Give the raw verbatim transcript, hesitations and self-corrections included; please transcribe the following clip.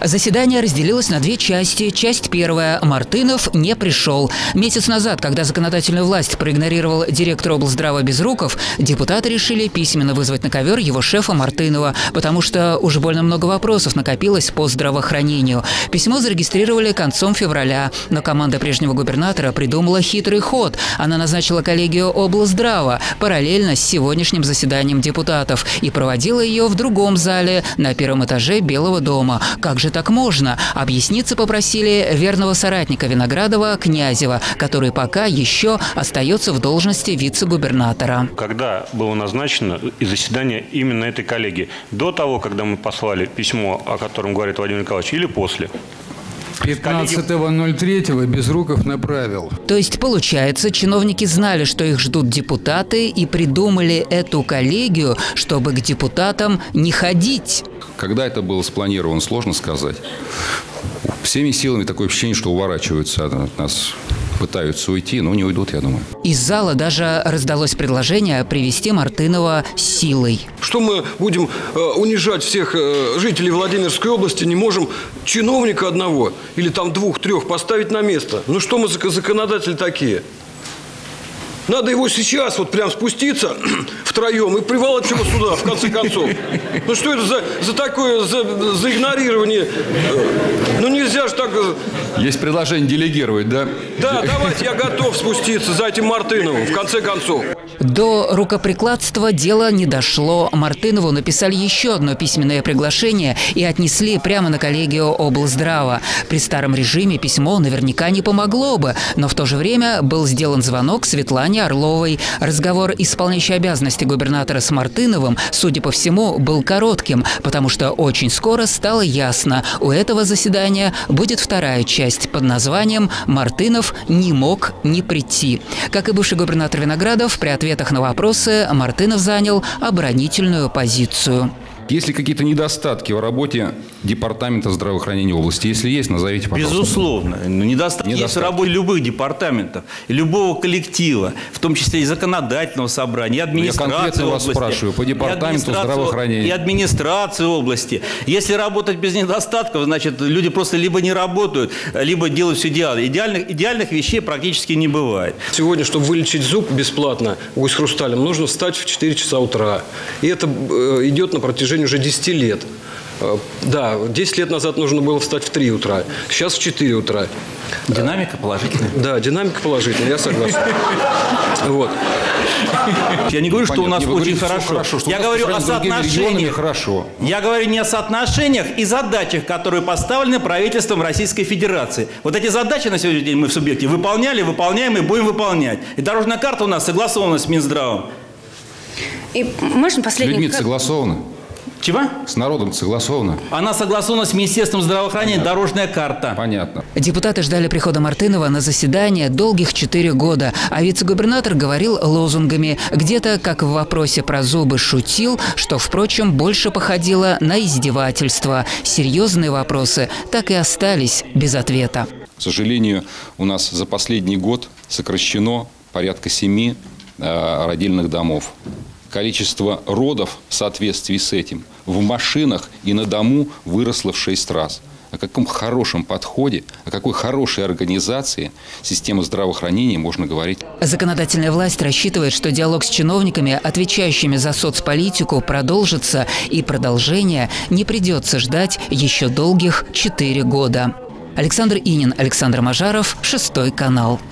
Заседание разделилось на две части. Часть первая. Мартынов не пришел. Месяц назад, когда законодательную власть проигнорировал директор облздрава Безруков, депутаты решили письменно вызвать на ковер его шефа Мартынова, потому что уж больно много вопросов накопилось по здравоохранению. Письмо зарегистрировали концом февраля, но команда прежнего губернатора придумала хитрый ход. Она назначила коллегию облздрава параллельно с сегодняшним заседанием депутатов и проводила ее в другом зале на первом этаже Белого дома. Как же так можно? Объясниться попросили верного соратника Виноградова Князева, который пока еще остается в должности вице-губернатора. Когда было назначено заседание именно этой коллегии? До того, когда мы послали письмо, о котором говорит Владимир Николаевич, или после? пятнадцатого ноль третьего Безруков направил. То есть, получается, чиновники знали, что их ждут депутаты, и придумали эту коллегию, чтобы к депутатам не ходить. Когда это было спланировано, сложно сказать. Всеми силами такое ощущение, что уворачиваются от нас, пытаются уйти, но не уйдут, я думаю. Из зала даже раздалось предложение привести Мартынова силой. Что мы будем э, унижать всех э, жителей Владимирской области, не можем чиновника одного или там двух-трех поставить на место? Ну что мы за законодатели такие? Надо его сейчас вот прям спуститься втроем и приволочь его сюда, в конце концов. Ну что это за, за такое, за, за игнорирование? Ну нельзя же так... Есть предложение делегировать, да? Да, давайте, я готов спуститься за этим Мартыновым, в конце концов. До рукоприкладства дело не дошло. Мартынову написали еще одно письменное приглашение и отнесли прямо на коллегию облздрава. При старом режиме письмо наверняка не помогло бы, но в то же время был сделан звонок Светлане Орловой. Разговор исполняющей обязанности губернатора с Мартыновым, судя по всему, был коротким, потому что очень скоро стало ясно, у этого заседания будет вторая часть под названием «Мартынов не мог не прийти». Как и бывший губернатор Виноградов, при ответах на вопросы Мартынов занял оборонительную позицию. Есть ли какие-то недостатки в работе департамента здравоохранения области? Если есть, назовите, пожалуйста. Безусловно. Недостатки, недостатки есть в работе любых департаментов, любого коллектива, в том числе и законодательного собрания, и администрации области. Я конкретно вас спрашиваю, по департаменту здравоохранения. И администрации области. Если работать без недостатков, значит, люди просто либо не работают, либо делают все идеально. Идеальных, идеальных вещей практически не бывает. Сегодня, чтобы вылечить зуб бесплатно гусь хрусталем, нужно встать в четыре часа утра. И это идет на протяжении уже десяти лет. Да, десять лет назад нужно было встать в три утра, сейчас в четыре утра. Динамика положительная. Да, динамика положительная, я согласен. Вот. Я не говорю, что у нас очень хорошо. хорошо Я говорю о соотношениях. Хорошо. Я говорю не о соотношениях и задачах, которые поставлены правительством Российской Федерации. Вот эти задачи на сегодняшний день мы в субъекте выполняли, выполняем и будем выполнять. И дорожная карта у нас согласована с Минздравом. И можно последний... С людьми согласовано. Чего? С народом согласовано. Она согласована с Министерством здравоохранения. Понятно. Дорожная карта. Понятно. Депутаты ждали прихода Мартынова на заседание долгих четыре года, а вице-губернатор говорил лозунгами. Где-то, как в вопросе про зубы, шутил, что, впрочем, больше походило на издевательство. Серьезные вопросы так и остались без ответа. К сожалению, у нас за последний год сокращено порядка семи э, родильных домов. Количество родов в соответствии с этим в машинах и на дому выросло в шесть раз. О каком хорошем подходе, о какой хорошей организации системы здравоохранения можно говорить. Законодательная власть рассчитывает, что диалог с чиновниками, отвечающими за соцполитику, продолжится, и продолжения не придется ждать еще долгих четыре года. Александр Инин, Александр Мажаров, Шестой канал.